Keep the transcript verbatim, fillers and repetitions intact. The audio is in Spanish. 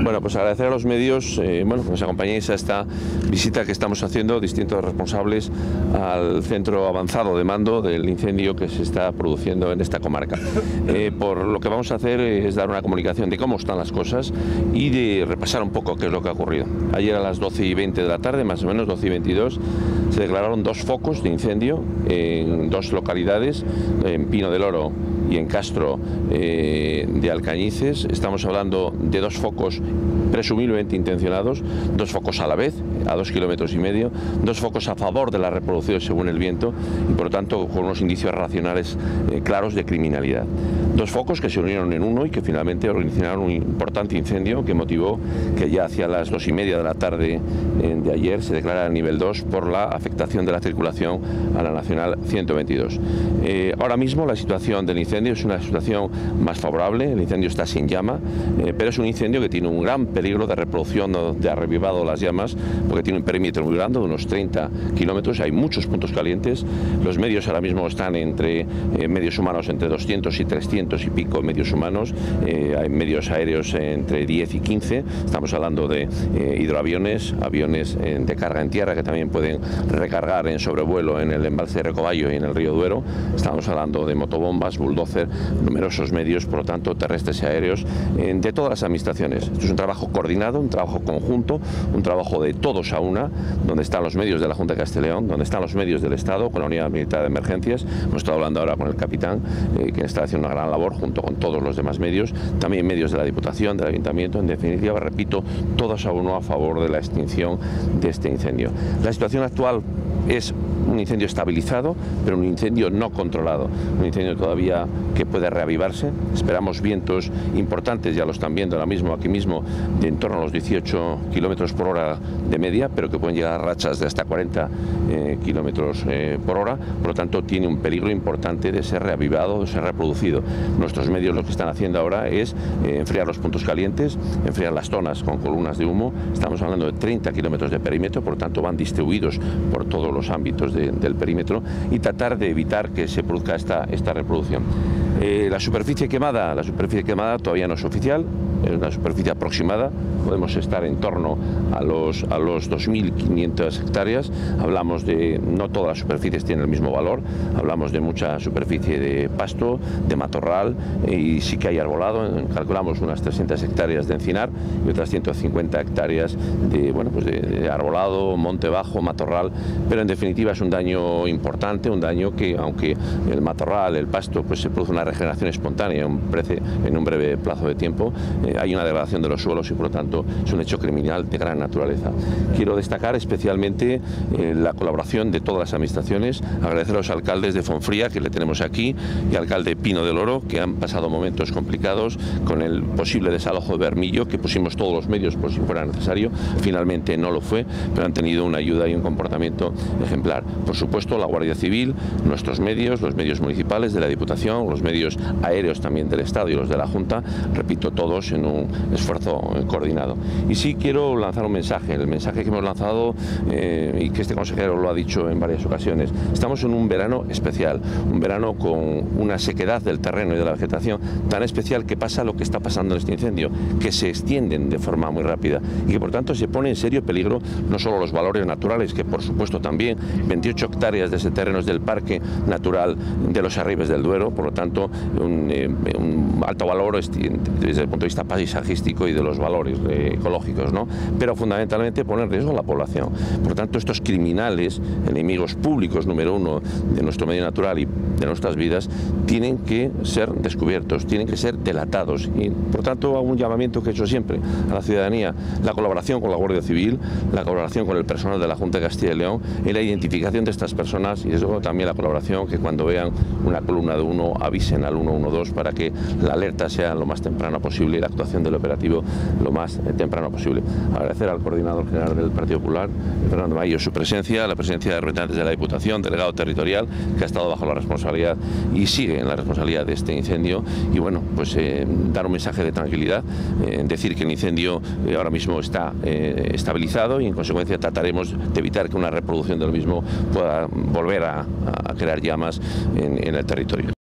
Bueno, pues agradecer a los medios eh, bueno, que nos acompañéis a esta visita que estamos haciendo distintos responsables al centro avanzado de mando del incendio que se está produciendo en esta comarca. Eh, por lo que vamos a hacer es dar una comunicación de cómo están las cosas y de repasar un poco qué es lo que ha ocurrido. Ayer a las doce y veinte de la tarde, más o menos doce y veintidós, se declararon dos focos de incendio en dos localidades, en Pino del Oro y en Castro eh, de Alcañices. Estamos hablando de dos focos presumiblemente intencionados, dos focos a la vez, a dos kilómetros y medio, dos focos a favor de la reproducción según el viento y por lo tanto con unos indicios racionales eh, claros de criminalidad. Dos focos que se unieron en uno y que finalmente originaron un importante incendio que motivó que ya hacia las dos y media de la tarde eh, de ayer se declarara el nivel dos por la afectación de la circulación a la Nacional ciento veintidós. Eh, ahora mismo la situación del incendio es una situación más favorable, el incendio está sin llama, eh, pero es un incendio que tiene un gran peligro de reproducción de ha revivado las llamas porque tiene un perímetro muy grande de unos treinta kilómetros, hay muchos puntos calientes, los medios ahora mismo están entre eh, medios humanos entre doscientos y trescientos y pico medios humanos, eh, hay medios aéreos entre diez y quince, estamos hablando de eh, hidroaviones, aviones eh, de carga en tierra que también pueden recargar en sobrevuelo en el embalse de Recoballo y en el río Duero, estamos hablando de motobombas, bulldozer, numerosos medios, por lo tanto terrestres y aéreos, eh, de todas las administraciones. Esto es un trabajo coordinado, un trabajo conjunto, un trabajo de todos a una, donde están los medios de la Junta de Castilla y León, donde están los medios del Estado, con la Unidad Militar de Emergencias, hemos estado hablando ahora con el capitán, eh, que está haciendo una gran labor junto con todos los demás medios, también medios de la Diputación, del Ayuntamiento, en definitiva, repito, todos a uno a favor de la extinción de este incendio. La situación actual es un incendio estabilizado, pero un incendio no controlado, un incendio todavía que puede reavivarse. Esperamos vientos importantes, ya lo están viendo ahora mismo, aquí mismo, de en torno a los dieciocho kilómetros por hora de media, pero que pueden llegar a rachas de hasta cuarenta eh, kilómetros eh, por hora, por lo tanto tiene un peligro importante de ser reavivado, de ser reproducido. Nuestros medios lo que están haciendo ahora es eh, enfriar los puntos calientes, enfriar las zonas con columnas de humo, estamos hablando de treinta kilómetros de perímetro, por lo tanto van distribuidos por todos los ámbitos de, del perímetro y tratar de evitar que se produzca esta, esta reproducción. Eh, la superficie quemada, la superficie quemada todavía no es oficial, es una superficie aproximada, podemos estar en torno a los, a los dos mil quinientas hectáreas, hablamos de, no todas las superficies tienen el mismo valor, hablamos de mucha superficie de pasto, de matorral y sí que hay arbolado, calculamos unas trescientas hectáreas de encinar y otras ciento cincuenta hectáreas de, bueno, pues de, de arbolado, monte bajo, matorral, pero en definitiva es un daño importante, un daño que aunque el matorral, el pasto, pues se produce una regeneración espontánea en un, prece, en un breve plazo de tiempo, eh, hay una degradación de los suelos y por lo tanto es un hecho criminal de gran naturaleza. Quiero destacar especialmente eh, la colaboración de todas las administraciones, agradecer a los alcaldes de Fonfría que le tenemos aquí y al alcalde Pino del Oro que han pasado momentos complicados con el posible desalojo de Bermillo que pusimos todos los medios por si fuera necesario, finalmente no lo fue, pero han tenido una ayuda y un comportamiento ejemplar. Por supuesto la Guardia Civil, nuestros medios, los medios municipales de la Diputación, los medios aéreos también del Estado y los de la Junta, repito, todos en un esfuerzo coordinado. Y sí quiero lanzar un mensaje, el mensaje que hemos lanzado eh, y que este consejero lo ha dicho en varias ocasiones. Estamos en un verano especial, un verano con una sequedad del terreno y de la vegetación tan especial que pasa lo que está pasando en este incendio, que se extienden de forma muy rápida y que por tanto se pone en serio peligro no solo los valores naturales, que por supuesto también veintiocho hectáreas de ese terreno es del Parque Natural de los Arribes del Duero, por lo tanto un, eh, un alto valor desde el punto de vista paisajístico y de los valores eh, ecológicos, ¿no? Pero fundamentalmente pone en riesgo a la población. Por lo tanto, estos criminales, enemigos públicos número uno de nuestro medio natural y de nuestras vidas, tienen que ser descubiertos, tienen que ser delatados y por tanto hago un llamamiento que he hecho siempre a la ciudadanía, la colaboración con la Guardia Civil, la colaboración con el personal de la Junta de Castilla y León en la identificación de estas personas y desde luego también la colaboración que cuando vean una columna de humo avisen al uno uno dos para que la alerta sea lo más temprana posible y la actuación del operativo lo más temprano posible. Agradecer al coordinador general del Partido Popular, Fernando Maillo, su presencia, la presencia de representantes de la Diputación, delegado territorial, que ha estado bajo la responsabilidad y sigue en la responsabilidad de este incendio y bueno, pues eh, dar un mensaje de tranquilidad, eh, decir que el incendio eh, ahora mismo está eh, estabilizado y en consecuencia trataremos de evitar que una reproducción del mismo pueda volver a, a crear llamas en, en el territorio.